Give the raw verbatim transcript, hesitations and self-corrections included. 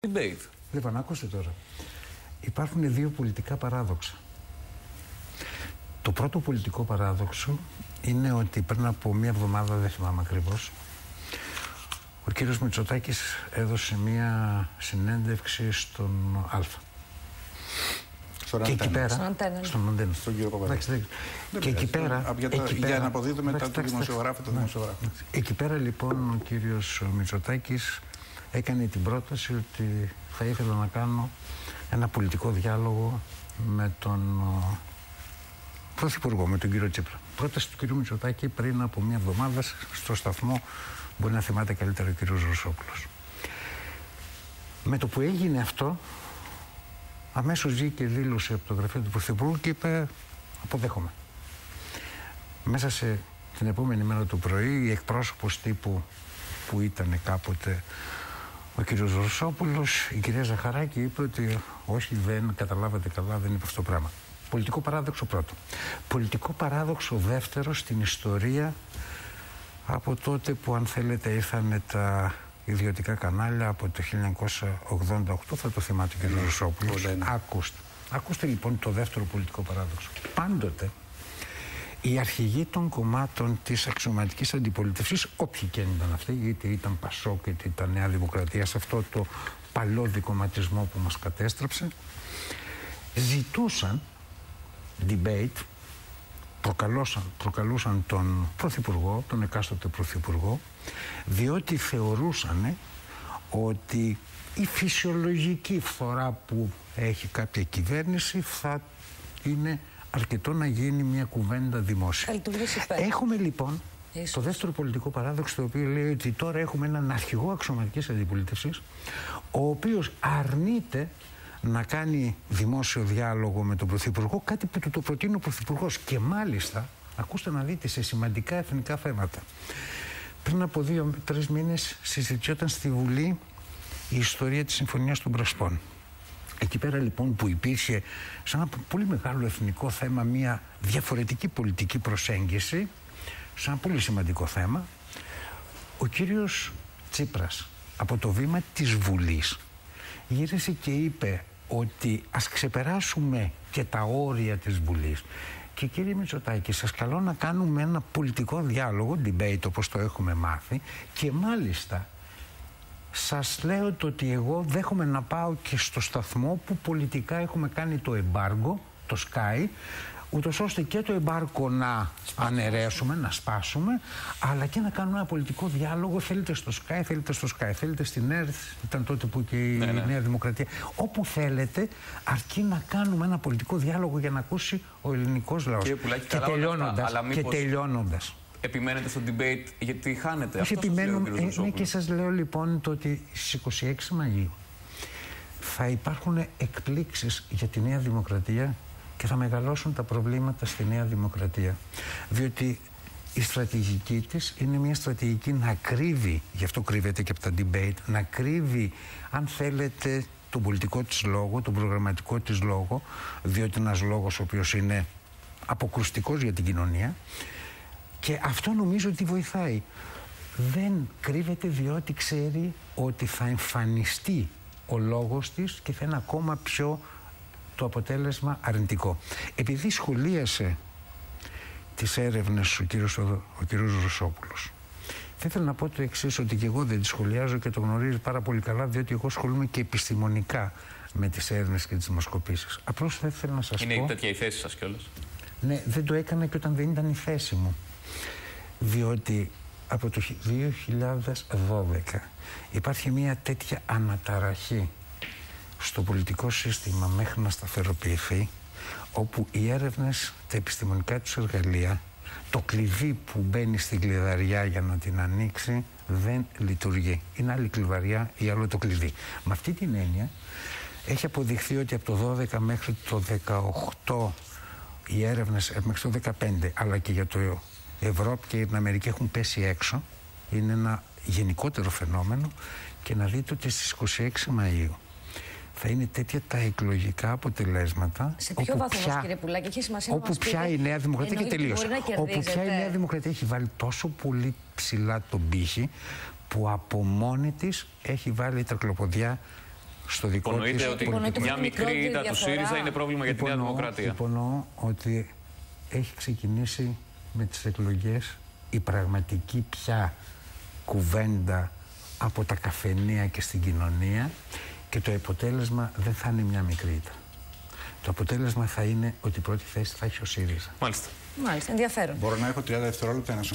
debate. Λοιπόν, ακούστε τώρα. Υπάρχουν δύο πολιτικά παράδοξα. Το πρώτο πολιτικό παράδοξο είναι ότι πριν από μία εβδομάδα, δεν θυμάμαι ακριβώς, ο κύριος Μητσοτάκης έδωσε μία συνέντευξη στον Αλφα. Στον και εκεί πέρα, στον Αντένα. Στον Αντένα. Στον κύριο Παπαδάκη. Και εκεί πέρα, για, εκεί για πέρα, να αποδίδουμε μετά το δημοσιογράφο, το δημοσιογράφο. Εκεί πέρα λοιπόν ο κύριος Μητσοτάκης έκανε την πρόταση ότι θα ήθελα να κάνω ένα πολιτικό διάλογο με τον Πρωθυπουργό, με τον κύριο Τσίπρα. Πρόταση του κύριου Μητσοτάκη πριν από μια εβδομάδα στο σταθμό, μπορεί να θυμάται καλύτερα ο κύριος Ρωσόπουλος. Με το που έγινε αυτό, αμέσως βγήκε δήλωση από το γραφείο του Πρωθυπουργού και είπε αποδέχομαι. Μέσα σε την επόμενη μέρα το πρωί, η εκπρόσωπος τύπου που ήταν κάποτε ο κύριος Ρωσόπουλος, η κυρία Ζαχαράκη, είπε ότι όχι, δεν καταλάβατε καλά, δεν είπε αυτό το πράγμα. Πολιτικό παράδοξο πρώτο. Πολιτικό παράδοξο δεύτερο στην ιστορία, από τότε που, αν θέλετε, ήρθαν τα ιδιωτικά κανάλια από το χίλια εννιακόσια ογδόντα οκτώ, θα το θυμάται ο κ. Ρωσόπουλος. Ακούστε. Ακούστε λοιπόν το δεύτερο πολιτικό παράδοξο. Πάντοτε οι αρχηγοί των κομμάτων της αξιωματικής αντιπολίτευσης, όποιοι και ήταν αυτοί, είτε ήταν Πασόκ, είτε ήταν Νέα Δημοκρατία, σε αυτό το παλιόδι κομματισμό που μας κατέστρεψε, ζητούσαν debate, προκαλούσαν, προκαλούσαν τον Πρωθυπουργό, τον εκάστοτε Πρωθυπουργό, διότι θεωρούσαν ότι η φυσιολογική φθορά που έχει κάποια κυβέρνηση θα είναι αρκετό να γίνει μια κουβέντα δημόσια. Έχουμε λοιπόν Ίσως. το δεύτερο πολιτικό παράδοξο, το οποίο λέει ότι τώρα έχουμε έναν αρχηγό αξιωματικής αντιπολίτευσης, ο οποίος αρνείται να κάνει δημόσιο διάλογο με τον Πρωθυπουργό, κάτι που του το προτείνει ο Πρωθυπουργός. Και μάλιστα, ακούστε να δείτε, σε σημαντικά εθνικά θέματα. Πριν από δύο-τρεις μήνες συζητιόταν στη Βουλή η ιστορία της Συμφωνίας των Πρεσπών. Εκεί πέρα λοιπόν που υπήρχε σε ένα πολύ μεγάλο εθνικό θέμα μια διαφορετική πολιτική προσέγγιση, σε ένα πολύ σημαντικό θέμα, ο κύριος Τσίπρας από το βήμα της Βουλής γύρισε και είπε ότι ας ξεπεράσουμε και τα όρια της Βουλής. Και κύριε Μητσοτάκη, σας καλώ να κάνουμε ένα πολιτικό διάλογο, debate όπως το έχουμε μάθει, και μάλιστα σας λέω το ότι εγώ δέχομαι να πάω και στο σταθμό που πολιτικά έχουμε κάνει το εμπάργκο, το Sky, ούτως ώστε και το εμπάργκο να αναιρέσουμε, να σπάσουμε, αλλά και να κάνουμε ένα πολιτικό διάλογο. Θέλετε στο Sky, θέλετε στο Sky, θέλετε στην ΕΡΘ, ήταν τότε που και η ναι, ναι. Νέα Δημοκρατία. Όπου θέλετε, αρκεί να κάνουμε ένα πολιτικό διάλογο για να ακούσει ο ελληνικός λαός. Κύριε Πουλάκη, και τελειώνοντας, αυτά, και τελειώνοντας. Επιμένετε στο debate γιατί χάνετε. Όχι, επιμένουμε. Ε, ναι, και σας λέω λοιπόν το ότι στις είκοσι έξι Μαΐου θα υπάρχουν εκπλήξεις για τη Νέα Δημοκρατία και θα μεγαλώσουν τα προβλήματα στη Νέα Δημοκρατία. Διότι η στρατηγική της είναι μια στρατηγική να κρύβει, γι' αυτό κρύβεται και από τα debate, να κρύβει, αν θέλετε, τον πολιτικό της λόγο, τον προγραμματικό της λόγο, διότι ένας λόγος ο οποίος είναι αποκρουστικός για την κοινωνία. Και αυτό νομίζω ότι βοηθάει. Δεν κρύβεται διότι ξέρει ότι θα εμφανιστεί ο λόγος της και θα είναι ακόμα πιο το αποτέλεσμα αρνητικό. Επειδή σχολίασε τις έρευνες ο κύριος, ο κύριος Ρωσόπουλος, θα ήθελα να πω το εξής, ότι και εγώ δεν τις σχολιάζω και το γνωρίζει πάρα πολύ καλά, διότι εγώ ασχολούμαι και επιστημονικά με τις έρευνες και τις δημοσκοπήσεις. Απλώς θα ήθελα να σας είναι πω... Είναι τέτοια η θέση σας κιόλας. Ναι, δεν το έκανα και όταν δεν ήταν η θέση μου. Διότι από το δύο χιλιάδες δώδεκα υπάρχει μια τέτοια αναταραχή στο πολιτικό σύστημα μέχρι να σταθεροποιηθεί, όπου οι έρευνες, τα επιστημονικά τους εργαλεία, το κλειδί που μπαίνει στην κλειδαριά για να την ανοίξει δεν λειτουργεί. Είναι άλλη κλειδαριά ή άλλο το κλειδί. Με αυτή την έννοια έχει αποδειχθεί ότι από το δώδεκα μέχρι το δεκαοκτώ οι έρευνες, μέχρι το δεκαπέντε, αλλά και για το Ευρώπη και την Αμερική έχουν πέσει έξω. Είναι ένα γενικότερο φαινόμενο και να δείτε ότι στις είκοσι έξι Μαΐου θα είναι τέτοια τα εκλογικά αποτελέσματα. Σε ποιο βαθμό, πια, κύριε Πουλάκη, έχει σημασία όπου να πια η Νέα Δημοκρατία και τελείωσε. Όπου πια η Νέα Δημοκρατία έχει βάλει τόσο πολύ ψηλά τον πύχη που από μόνη της έχει βάλει η τρακλοποδιά στο δικό της... Υπονοείται ότι Υπονοείται μια ότι μικρή ήττα του διαφορά. ΣΥΡΙΖΑ είναι πρόβλημα για τη Νέα Υπονοώ- Δημοκρατία. Υπονοώ ότι έχει ξεκινήσει με τις εκλογές η πραγματική πια κουβέντα από τα καφενεία και στην κοινωνία και το αποτέλεσμα δεν θα είναι μια μικρή ήττα. Το αποτέλεσμα θα είναι ότι η πρώτη θέση θα έχει ο ΣΥΡΙΖΑ. Μάλιστα. Μάλιστα, ενδιαφέρον. Μπορώ να έχω τριάντα δευτερόλεπτα να σας